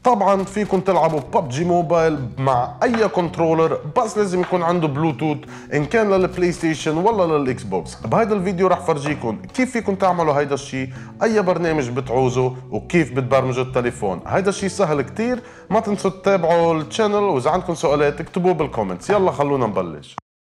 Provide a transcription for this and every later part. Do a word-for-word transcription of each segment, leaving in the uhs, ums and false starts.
طبعا فيكم تلعبوا ببجي موبايل مع اي كنترولر، بس لازم يكون عنده بلوتوث ان كان للبلاي ستيشن ولا للاكس بوكس. بهيدا الفيديو رح فرجيكم كيف فيكم تعملوا هيدا الشيء، اي برنامج بتعوزوا وكيف بتبرمجوا التليفون. هيدا الشيء سهل كتير، ما تنسوا تتابعوا الشانل، واذا عندكم سؤالات اكتبوه بالكومنتس. يلا خلونا نبلش.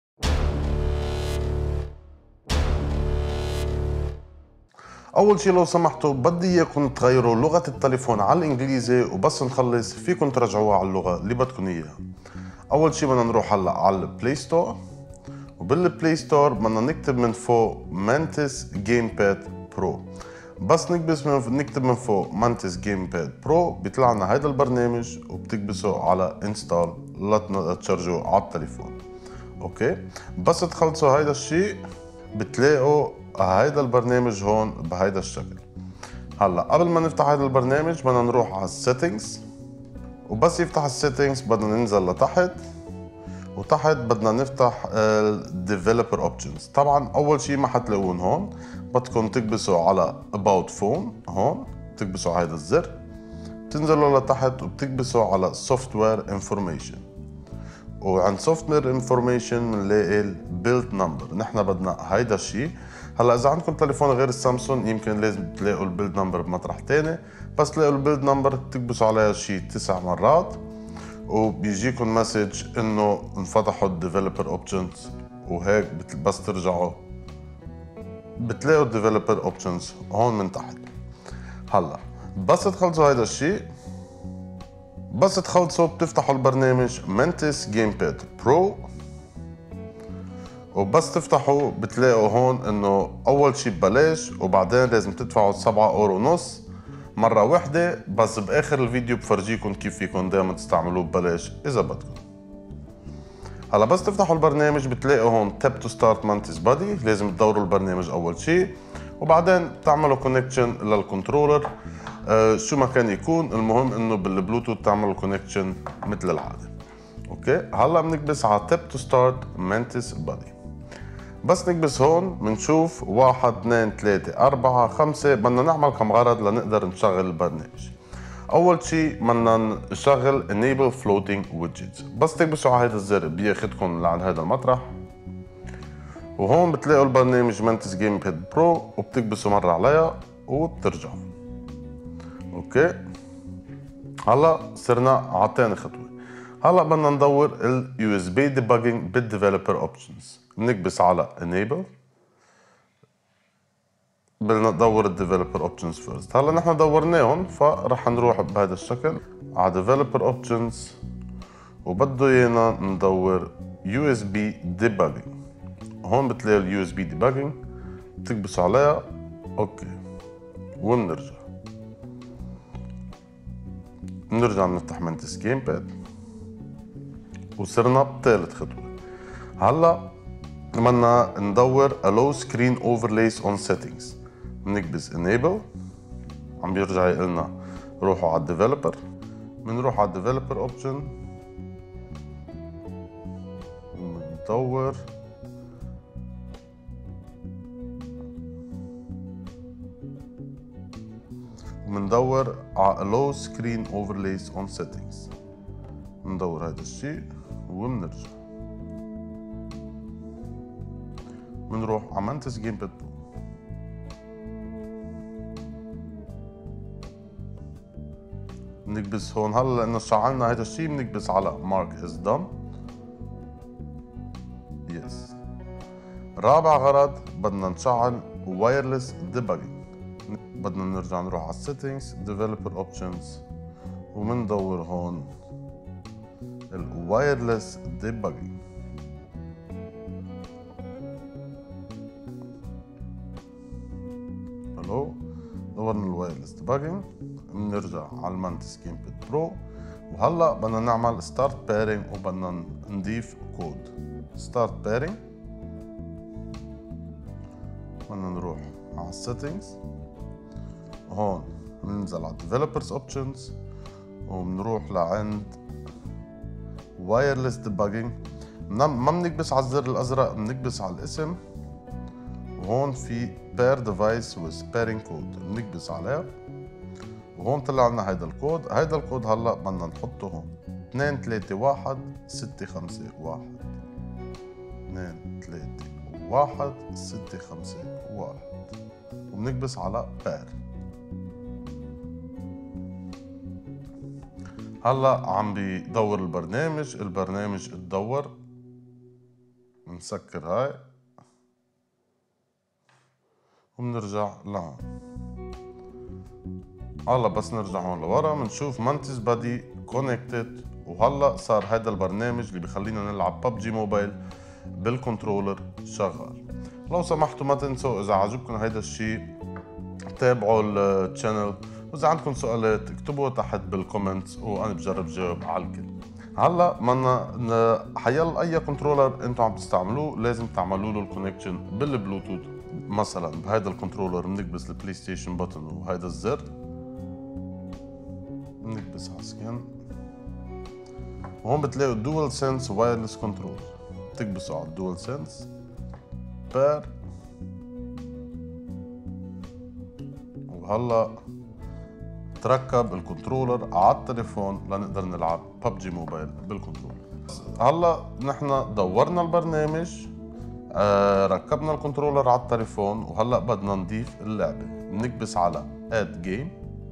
اول شي لو سمحتوا بدي اياكم تغيروا لغة التليفون على الانجليزي، وبس نخلص فيكم ترجعوها على اللغة اللي بدكم اياها. اول شي بدنا نروح هلا على البلاي ستور، وبالبلاي ستور بدنا نكتب من فوق مانتس جيم باد برو. بس نكبس من نكتب من فوق مانتس جيم باد برو بيطلع لنا هيدا البرنامج، وبتكبسوا على انستال لتشارجوه على التليفون. اوكي، بس تخلصوا هيدا الشيء بتلاقوا هيدا البرنامج هون بهيدا الشكل. هلا قبل ما نفتح هيدا البرنامج بدنا نروح على السيتنجز، وبس يفتح السيتنجز بدنا ننزل لتحت، وتحت بدنا نفتح الديفلوبر اوبشنز. طبعا اول شيء ما حتلاقون هون، بدكم تكبسوا على about phone هون، تكبسوا على هيدا الزر، بتنزلوا لتحت وبتكبسوا على software information، وعند software information بنلاقي البيلد نمبر. نحن بدنا هيدا الشيء. هلا اذا عندكم تليفون غير السامسونج يمكن لازم تلاقوا البيلد نمبر بمطرح تاني، بس تلاقوا البيلد نمبر بتكبسوا عليها شيء تسع مرات، وبيجيكم مسج انه انفتحوا الديفلوبر اوبشنز، وهيك بس ترجعوا بتلاقوا الديفلوبر اوبشنز هون من تحت. هلا بس تخلصوا هيدا الشيء، بس تخلصوا بتفتحوا البرنامج مانتس جيم باد برو، وبس تفتحوا بتلاقوا هون انه اول شيء ببلاش، وبعدين لازم تدفعوا سبعة اورو ونص مرة واحدة. بس باخر الفيديو بفرجيكم كيف فيكم دائما تستعملوه ببلاش اذا بدكم. هلا بس تفتحوا البرنامج بتلاقوا هون تاب تو ستارت مانتس بادي، لازم تدوروا البرنامج اول شيء، وبعدين تعملوا كونكشن للكنترولر أه شو ما كان يكون، المهم انه بالبلوتوث تعملوا كونكشن مثل العادة. اوكي، هلا بنكبس على تاب تو ستارت مانتس بادي. بس نكبس هون بنشوف واحد اثنين ثلاثة أربعة خمسة، بدنا نعمل كم غرض لنقدر نشغل البرنامج. أول شيء بدنا نشغل enable floating widgets، بس تكبسوا على هذا الزر بياخدكم لعند هذا المطرح، وهون بتلاقوا البرنامج مانتس جيم باد برو، وبتكبسوا مرة عليها وبترجعوا. اوكي، هلا صرنا على ثاني خطوة. هلا بدنا ندور ال يو إس بي debugging بالديفلوبر اوبشنز، بنكبس على enable، بدنا ندور الديفلوبر اوبشنز فيرست. هلا نحن دورناهم فرح نروح بهذا الشكل على ديفلوبر اوبشنز، وبده ايانا ندور يو إس بي debugging. هون بتلاقي اليو إس بي debugging، بتكبسوا عليها اوكي، وبنرجع بنرجع بنفتح مانتس جيم باد، وصرنا بثالث خطوة. هلا بدنا ندور allow screen overlays on settings، بنكبس enable، عم بيرجع يقلنا روحوا على الديفلوبر، بنروح على الديفلوبر اوبشن، بندور وبندور على allow screen overlays on settings، بندور هذا الشيء وبنرجع بنروح على مانتس جيم باد برو. بنكبس هون، هلا لانه شغلنا هذا الشيء بنكبس على مارك از دون. يس، رابع غرض بدنا نشغل وايرلس ديباجينج، بدنا نرجع نروح على السيتنجز ديفلوبر اوبشنز، وبندور هون الوايرلس ديباجينج. الو، دورنا الوايرلس ديباجينج، بنرجع على المانتس جيم باد برو، وهلا بدنا نعمل ستارت بيرنج، وبدنا نضيف كود ستارت بيرنج. بدنا نروح على السيتنجز، هون بننزل على ديفلوبرز اوبشنز، وبنروح لعند وايرلس ديباجينج. ما بنكبس على الزر الازرق، بنكبس على الاسم، وهون في بير ديفايس with pairing code، بنكبس عليها وهون طلع لنا هيدا الكود. هيدا الكود هلا بدنا نحطه هون اثنين ثلاثة واحد ستة خمسة واحد اثنين ثلاثة واحد ستة خمسة واحد وبنكبس على بير. هلا عم بيدور البرنامج، البرنامج اتدور. بنسكر هاي وبنرجع لهون. هلا بس نرجع هون لورا بنشوف مانتس بادي كونكتد، وهلا صار هذا البرنامج اللي بخلينا نلعب ببجي موبايل بالكنترولر شغال. لو سمحتوا ما تنسوا اذا عجبكم هيدا الشيء تابعوا الشانل، واذا عندكم سؤالات اكتبوها تحت بالكومنتس وانا بجرب جاوب على الكل. هلا بدنا حيلا اي كنترولر انتم عم تستعملوه لازم تعملوا له الكونكشن بالبلوتوث. مثلا بهيدا الكنترولر بنكبس البلاي ستيشن بutton وهيدا الزر، بنكبس على سكان، وهون بتلاقوا دول سنس وايرلس كنترول، بتكبسوا على الدول سنس بير. وهلا تركب الكنترولر على التليفون لنقدر نلعب ببجي موبايل بالكنترولر. هلا نحن دورنا البرنامج، آه ركبنا الكنترولر على التليفون، وهلا بدنا نضيف اللعبه. بنكبس على اد جيم،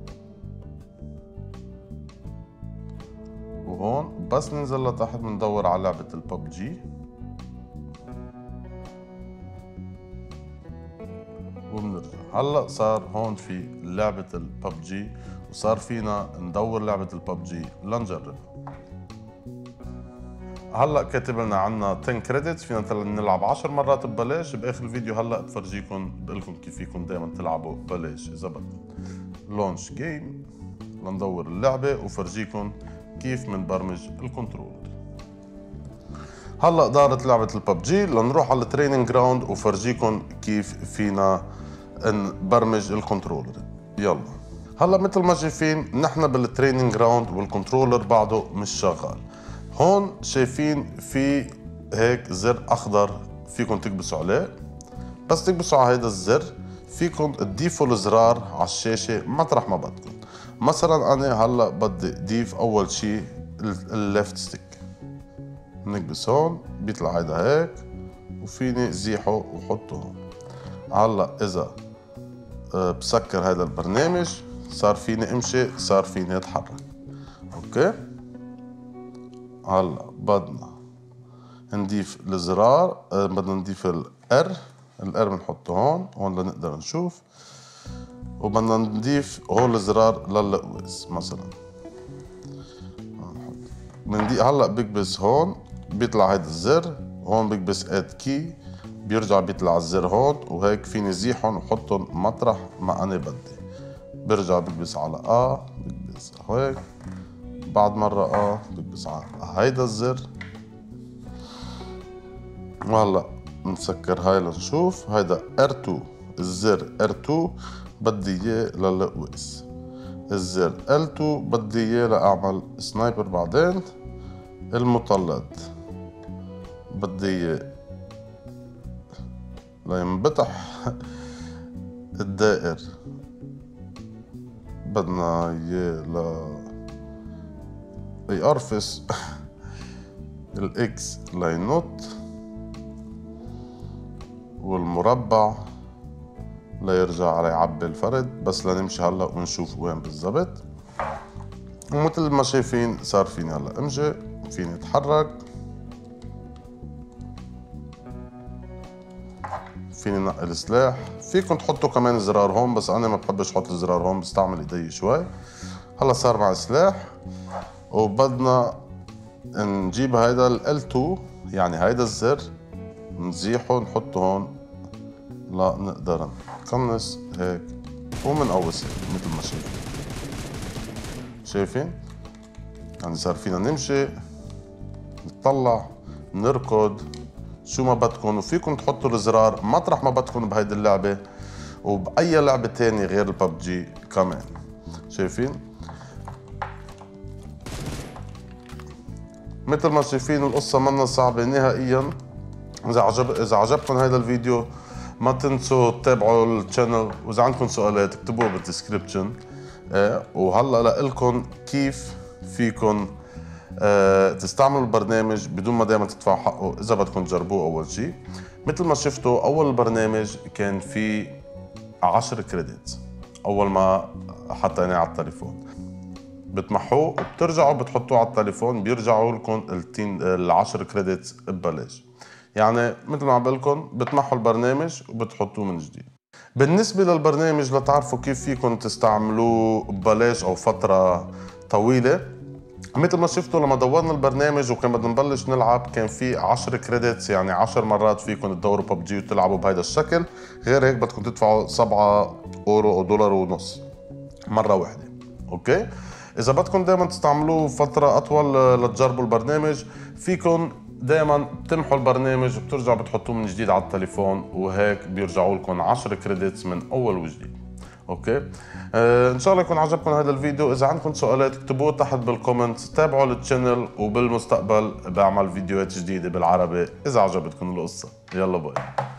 وهون بس ننزل لتحت بندور على لعبه الببجي وبنرجع. هلا صار هون في لعبه الببجي وصار فينا ندور لعبه الببجي لنجربها. هلا كاتب لنا عنا عشرة كريدتس، فينا نلعب عشر مرات ببلاش. باخر الفيديو هلا بفرجيكم بقول لكم كيف فيكم دائما تلعبوا ببلاش اذا بدكم. لونش جيم لندور اللعبه وفرجيكم كيف منبرمج الكنترولر. هلا دارت لعبه الببجي، لنروح على التريننج جراوند وفرجيكم كيف فينا نبرمج الكنترولر. يلا هلا مثل ما شايفين نحن بالتريننج جراوند والكنترولر بعده مش شغال. هون شايفين في هيك زر اخضر فيكم تكبسوا عليه. بس تكبسوا على هيدا الزر فيكم تضيفوا الزرار على الشاشه مطرح ما بدكم. مثلا انا هلا بدي اضيف اول شيء الليفت ستيك، بنكبس هون بيطلع هيدا هيك وفيني زيحه وحطه هون. هلا اذا بسكر هيدا البرنامج صار فيني امشي، صار فيني اتحرك. اوكي هلا بدنا نضيف الزرار، بدنا نضيف الار، الار بنحطه هون هون لنقدر نشوف، وبدنا نضيف هون الزرار للقواس مثلا. بنضيف هلا بكبس هون بيطلع هيدا الزر، هون بكبس اد كي بيرجع بيطلع الزر هون، وهيك فيني زيحهم وحطهم مطرح ما انا بدي. برجع بكبس على اه بكبس هيك، بعد مرة اه بكبس على هيدا الزر. وهلا بنسكر هاي لنشوف هيدا ار تو، الزر ار تو بدي اياه للقواس، الزر ال تو بدي اياه لاعمل سنايبر، بعدين المطلد بدي اياه لينبطح الدائر، بدنا اياه ل يقرفص الاكس لينط، والمربع ليرجع على يعبي الفرد. بس لنمشي هلا ونشوف وين بالضبط. ومثل ما شايفين صار فيني هلا امشي، فيني اتحرك، فيني نقل سلاح. فيكم تحطوا كمان زرار هون بس انا ما بحبش احط الزرار هون، بستعمل ايدي شوي. هلا صار معي سلاح، وبدنا نجيب هيدا ال ال تو يعني هيدا الزر نزيحه نحطه هون لنقدر نقنص هيك ومنقوص هيك مثل ما شايفين. شايفين؟ يعني صار فينا نمشي، نطلع، نركض، شو ما بدكم. وفيكم تحطوا الزرار مطرح ما بدكم بهيدي اللعبة وبأي لعبة تانية غير الببجي كمان. شايفين؟ مثل ما شايفين القصة منا صعبة نهائيا. إذا عجب إذا عجبكم هذا الفيديو ما تنسوا تتابعوا الشانل، وإذا عندكم سؤالات اكتبوها بالديسكريبشن. ايه وهلا لكم كيف فيكم اه تستعملوا البرنامج بدون ما دائما تدفعوا حقه اذا بدكم تجربوه. اول شيء مثل ما شفتوا اول البرنامج كان في عشرة كريدت، اول ما حطيناه على التليفون بتمحوه وبترجعوا بتحطوه على التليفون بيرجعوا لكم ال عشرة كريدت ببلاش. يعني مثل ما عم بقول لكم بتمحوا البرنامج وبتحطوه من جديد. بالنسبة للبرنامج لتعرفوا كيف فيكم تستعملوه ببلاش او فترة طويلة، مثل ما شفتوا لما دورنا البرنامج وكان بدنا نبلش نلعب كان في عشرة كريدتس، يعني عشر مرات فيكم تدوروا ببجي وتلعبوا بهذا الشكل. غير هيك بدكم تدفعوا سبعة اورو او دولار ونص مرة واحدة. اوكي، اذا بدكم دائما تستعملوه فترة اطول لتجربوا البرنامج فيكم دائما تمحوا البرنامج وبترجعوا بتحطوه من جديد على التليفون، وهيك بيرجعوا لكم عشرة كريدتس من اول وجديد. اوكي، آه ان شاء الله يكون عجبكم هذا الفيديو. اذا عندكم سؤالات اكتبوه تحت بالكومنت، تابعوا التشانل وبالمستقبل بعمل فيديوهات جديدة بالعربي اذا عجبتكم القصة. يلا باي.